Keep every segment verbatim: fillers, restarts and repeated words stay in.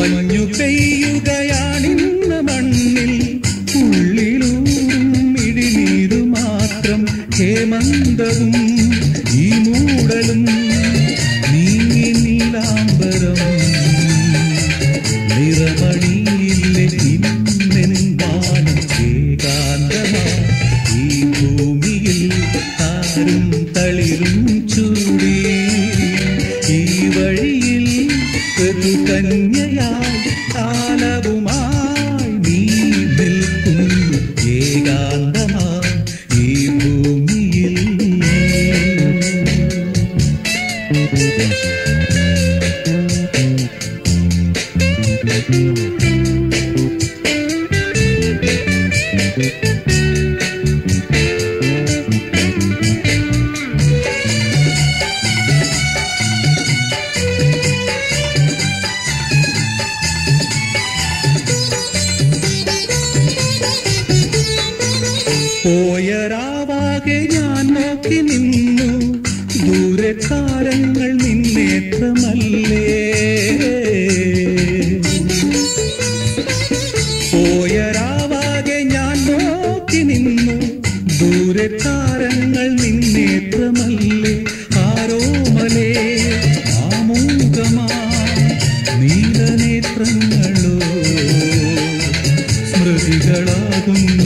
മഞ്ഞു പെയ്യുകയാണിന്ന് മണ്ണിൽ ഉള്ളിലൂറും ഇടിനീരു മാത്രം ഹേമന്തവും ഈ മൂടലും നീങ്ങി നീലാംബരം നിറമണിയിലെ ഇന്നെന്താനും ഏകാന്തമാ ഈ ഭൂമിയിൽ താരും തളിരും ചൂടി ഈ വഴിയിൽ കന്യയായി കാലവുമായി നീ നിൽക്കുന്നു ഏകാന്തമായി ഈ ഭൂമിയിൽ. പോയരാവാകെ ഞാൻ നോക്കി നിന്നു ദൂരക്കാരങ്ങൾ നിന്നേത്രമല്ലേ. പോയരാവാകെ ഞാൻ നോക്കി നിന്നു ദൂരക്കാരങ്ങൾ നിന്നേത്രമല്ലേ. ആരോമലേ ആമൂകമാ നീലനേത്രങ്ങളോ സ്മൃതികളാകുന്നു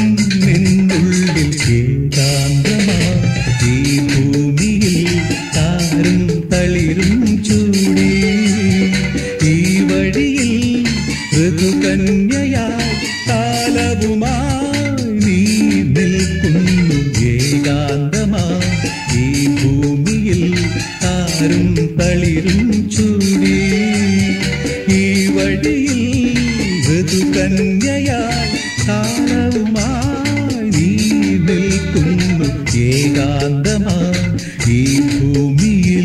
ഏകാന്തമാ ഈ ഭൂമിയിൽ താരും തളിരും ചൂടി ഈ വഴിയിൽ ഋതുകന്യയായി കാലവുമായി നീ നിൽക്കുന്നു ഏകാന്തമാ ഈ ഭൂമിയിൽ താരും തളിരും ചൂടി ഈ വഴിയിൽ ഋതുകന്യയായി കാലവുമായി നീ നിൽക്കുന്നു ഏകാന്തമാ ഈ ഭൂമിയിൽ.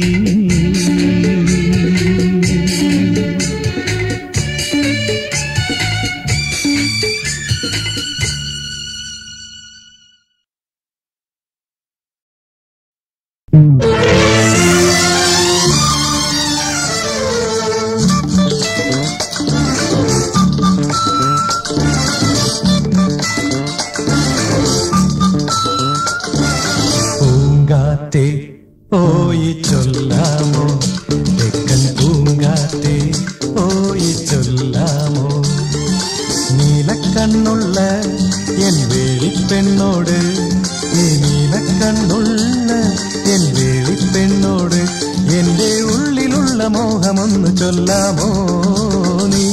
പോയി ചൊല്ലാമോ തെക്കൻ പൂങ്കാറ്റേ പോയി ചൊല്ലാമോ നീലക്കണ്ണുള്ള എൻ വേളിപ്പെണ്ണോട് നീ നീലക്കണ്ണുള്ള എൻ വേളിപ്പെണ്ണോട് എന്റെ ഉള്ളിലുള്ള മോഹമൊന്ന് ചൊല്ലാമോ നീ.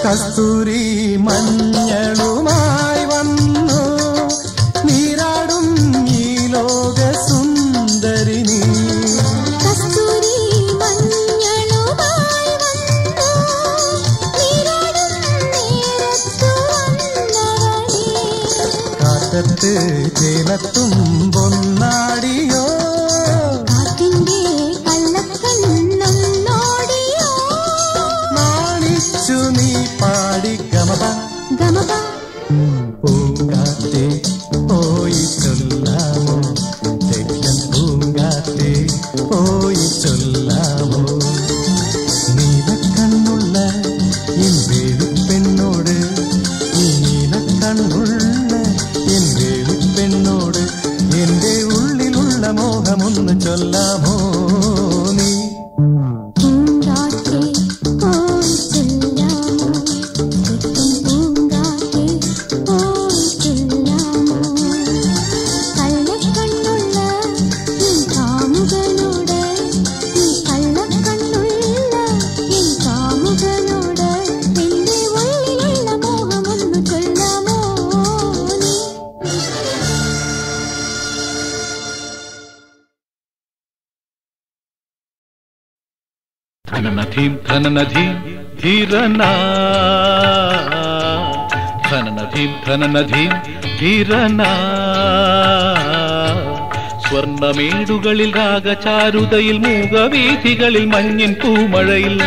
കസ്തൂരി മഞ്ഞളുമായി വന്നു നീരാടും ഈ ലോക സുന്ദരി നീ. കസ്തൂരി മഞ്ഞളുമായി വന്നു നീരാടും നേരത്തു വന്നവളേ. കാറ്റത്ത് ചേലത്തും പൊന്നാടിയോ കാറ്റിന്റെ കള്ളക്കണ്ണൊന്നോടിയോ. നാണിച്ചു നീ പാടി ഗമപ ഗമപ പൂങ്കാറ്റേ പോയി ചൊല്ലാമോ തെക്കൻ പൂങ്കാറ്റേ പോയി ചൊല്ലാമോ നീലക്കണ്ണുള്ള എൻ വേളിപ്പെണ്ണോട് ഈ നീലക്കണ്ണുള്ള എൻ വേളിപ്പെണ്ണോട് എന്റെ ഉള്ളിലുള്ള മോഹമൊന്ന് ചൊല്ലാമോ നീ. പൂങ്കാറ്റേ പോയി ചൊല്ലാമോ തെക്കൻ പൂങ്കാറ്റേ പോയി ചൊല്ലാമോ. കള്ളക്കണ്ണുള്ള ഈ കാമുകനോട് ഈ കള്ളക്കണ്ണുള്ള ഈ കാമുകനോട് എന്റെ ഉള്ളിലുള്ള മോഹമൊന്നു ചൊല്ലാമോ നീ. ധനനധീം ധനനധീം ധീരനാ ധനനധീം ധനനധീം ധീരനാ സ്വർണമേടുകളിൽ രാഗചാരുതയിൽ മൂകവീഥികളിൽ മഞ്ഞിൻ പൂമഴയിൽ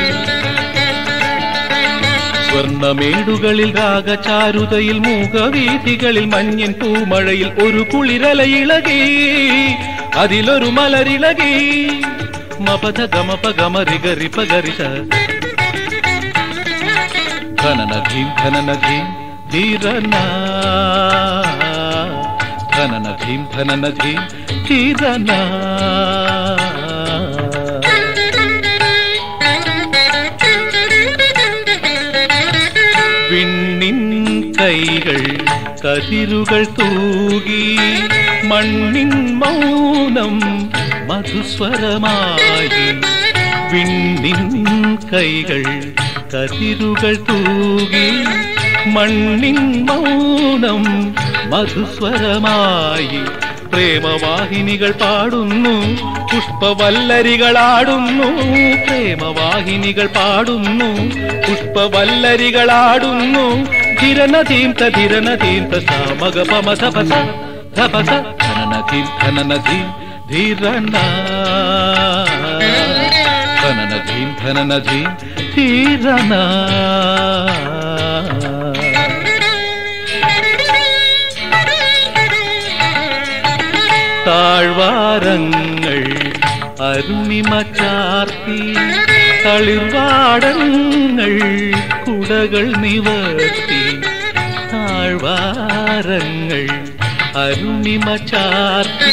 സ്വർണമേടുകളിൽ രാഗചാരുതയിൽ മൂകവീഥികളിൽ മഞ്ഞിൻ പൂമഴയിൽ ഒരു കുളിരലയിളകി അതിലൊരു മലരിളകി മപധ ഗമപ ഗമരി ഗരി പഗരിഷ ധനനധീം ധനനധീം ധീരനാ ധനനധീം ധനനധീം ധീരനാ. വിണ്ണിൻ കൈകൾ കതിരുകൾ തൂകി മണ്ണിൻ മൗനം മധുസ്വരമായി. വിണ്ണിൻ കൈകൾ കതിരുകൾ തൂകി മണ്ണിൻ മൗനം മധുസ്വരമായി. പ്രേമവാഹിനികൾ പാടുന്നു പുഷ്പവല്ലരികളാടുന്നു പ്രേമവാഹിനികൾ പാടുന്നു പുഷ്പവല്ലരികളാടുന്നു. ധിരനധീം തധിരനധീം തമഗപമധപസ ധപസ ധനനധീം ധനനധീം ധീരനാ ധനനധീം ധനനധീം ധീരനാ. താഴ്വാരങ്ങൾ അരുണിമ ചാർത്തി തളിർവാടങ്ങൾ കുടകൾ നിവർത്തി. താഴ്വാരങ്ങൾ അരുണിമ ചാർത്തി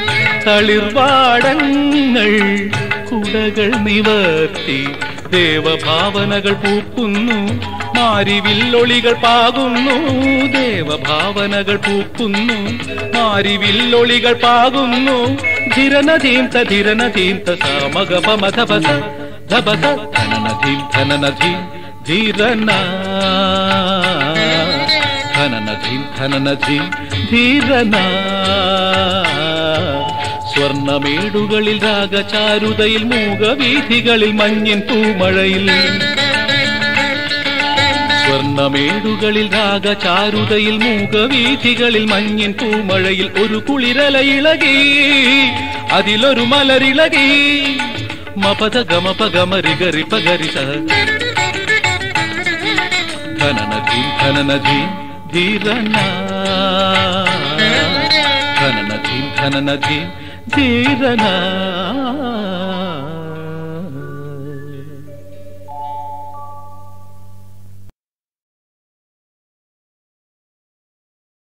തളിർവാടങ്ങൾ കുടകൾ നിവർത്തി. ദേവഭാവനകൾ പൂക്കുന്നു മാരിവില്ലൊളികൾ പാകുന്നു ദേവഭാവനകൾ പൂക്കുന്നു മാരിവില്ലൊളികൾ പാകുന്നു. ധിരനധീം തധിരനധീം തമഗപമധപസ ധപസ ധനനധീം ധനനധീം ധീരനാ ധനനധീം ധനനധീം ധീരനാ. സ്വർണമേടുകളിൽ രാഗചാരുതയിൽ മൂകവീഥികളിൽ മഞ്ഞിൻ പൂമഴയിൽ സ്വർണമേടുകളിൽ രാഗചാരുതയിൽ മൂകവീഥികളിൽ മഞ്ഞിൻ പൂമഴയിൽ ഒരു കുളിരലയിളകി അതിലൊരു മലരിളകി മപധ ഗമപ ഗമരി ഗരി പഗരിഷ ധനനധീം ധനനധീം ധീരനാ ധനനധീം ധനനധീം ധീരനാ.